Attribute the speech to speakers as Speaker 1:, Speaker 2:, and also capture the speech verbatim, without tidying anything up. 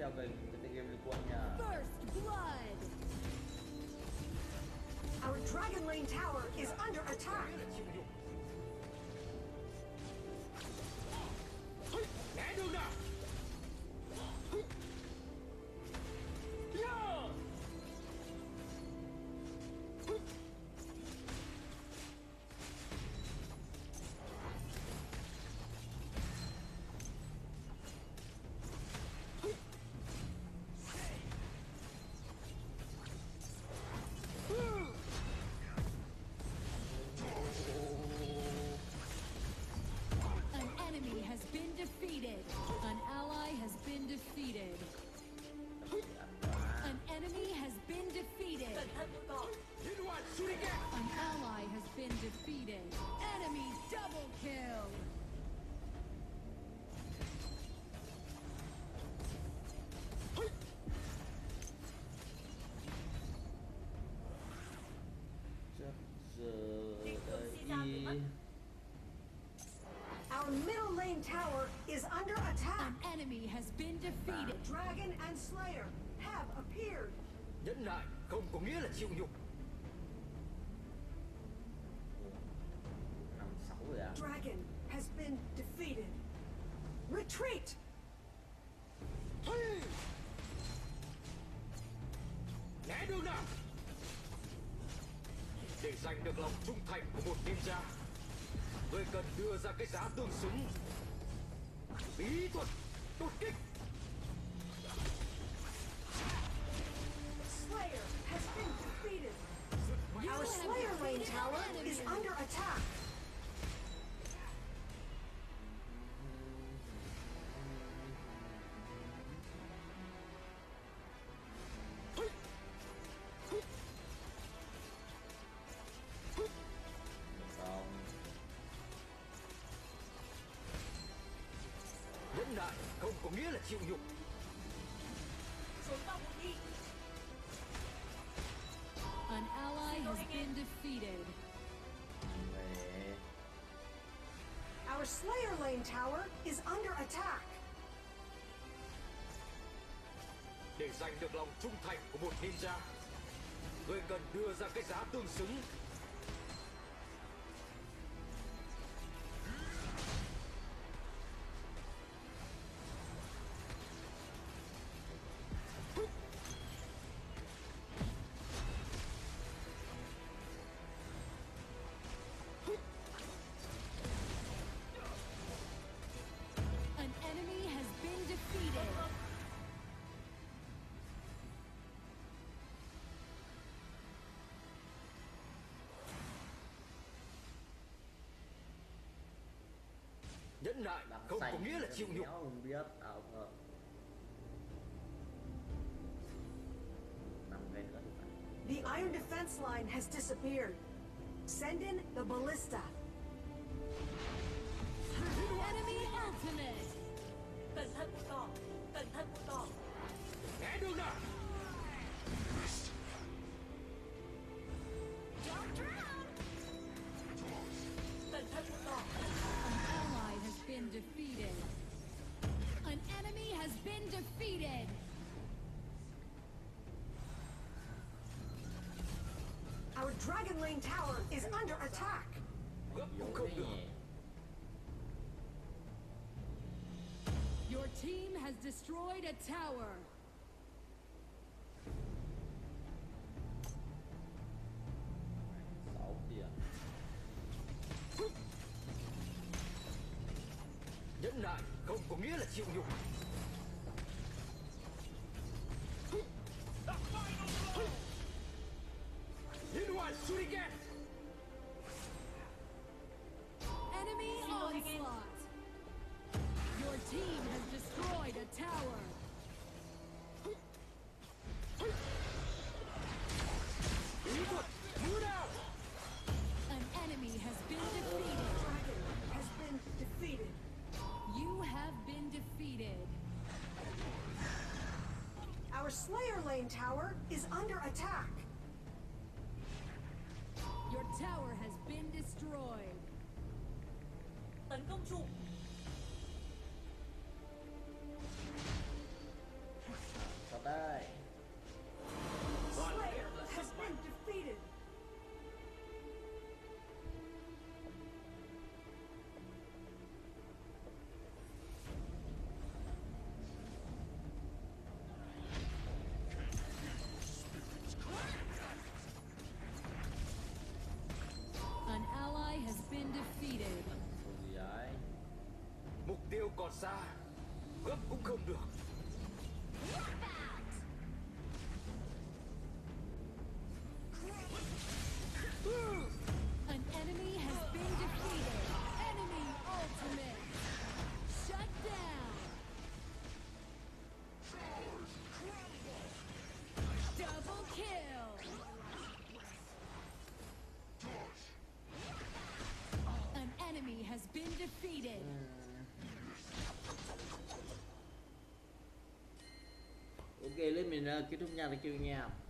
Speaker 1: kau guys, ketika berkuahnya.
Speaker 2: First blood.
Speaker 3: Our Dragon Lane tower is under attack.
Speaker 4: Né đường nào.
Speaker 2: Defeated. An ally has been defeated. An enemy has been defeated. An ally has been defeated. Enemy double kill.
Speaker 3: Our middle lane tower is under attack.
Speaker 2: An enemy has been defeated.
Speaker 3: Dragon and Slayer have appeared.
Speaker 4: Nhẫn nại không có nghĩa là chịu nhục.
Speaker 1: Năm sáu rồi à?
Speaker 3: Dragon has been defeated. Retreat.
Speaker 4: Né đường nào. Để giành được lòng trung thành của một ninja, người cần đưa ra cái giá tương xứng. Bí thuật đột kích.
Speaker 3: Slayer has been defeated. Our Slayer lane tower is under attack.
Speaker 4: Nhẫn nại không có nghĩa là chịu nhục.
Speaker 2: An ally has been defeated.
Speaker 3: Our Slayer lane tower is under attack.
Speaker 4: Để giành được lòng trung thành của một ninja, người cần đưa ra cái giá tương xứng.
Speaker 2: An enemy has been defeated.
Speaker 4: Nhẫn nại không có nghĩa là chịu nhục.
Speaker 1: Không biết ảo ngờ. Năm cái nữa thì phải.
Speaker 3: The iron defense line has disappeared. Send in the ballista.
Speaker 2: Enemy ultimate.
Speaker 5: Cẩn thận mũi cỏ, cẩn thận mũi cỏ.
Speaker 4: Né đường nào.
Speaker 5: Don't drown. Cẩn thận mũi cỏ.
Speaker 2: An ally has been defeated. An enemy has been defeated.
Speaker 3: Our Dragon Lane tower is under attack.
Speaker 4: Gấp cũng không được.
Speaker 2: Your team has destroyed a tower.
Speaker 1: Sáu kìa.
Speaker 4: Nhẫn nại không có nghĩa là chịu nhục. Liên hoàn Shuriken.
Speaker 2: Enemy onslaught. Your team has destroyed a tower.
Speaker 4: Bí thuật như nào.
Speaker 2: An enemy has been defeated.
Speaker 3: Dragon has been defeated.
Speaker 2: You have been defeated.
Speaker 3: Our Slayer lane tower is under attack.
Speaker 2: Your tower has been destroyed.
Speaker 5: Tấn công trụ.
Speaker 4: lọt xa, gấp cũng không được.
Speaker 2: An enemy has been defeated. Enemy ultimate. Shut down. Double kill. An enemy has been defeated.
Speaker 1: Ok, lên mình uh, kết thúc nha, thank you anh em.